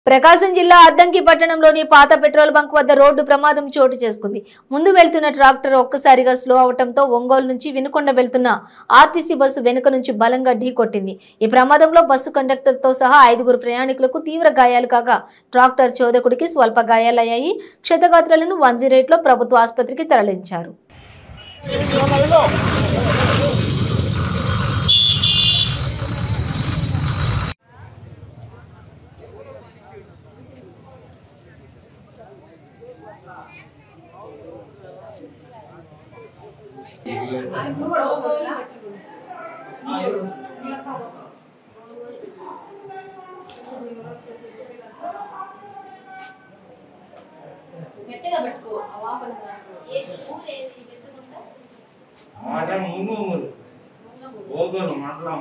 ప్రకాశం జిల్లా అద్దంకి పట్టణంలోని పాత పెట్రోల్ బంక్ వద్ద రోడ్డు ప్రమాదం చోటు చేసుకుంది. ముందు వెళ్తున్న ట్రాక్టర్ ఒక్కసారిగా స్లో అవడంతో ఒంగోలు నుంచి వినుకొండ వెళ్తున్న ఆర్టీసీ బస్సు వెనుక నుంచి బలంగా ఢీకొట్టింది. ఈ ప్రమాదంలో బస్సు కండక్టర్తో సహా 5 ప్రయాణికులకు తీవ్ర గాయాలు కాగా ట్రాక్టర్ చోదకుడికి స్వల్ప గాయాలయ్యాయి. క్షతగాత్రులను 108లో ప్రభుత్వ ఆసుపత్రికి తరలించారు. గట్టిగా పెట్టుకో ఆ వాపన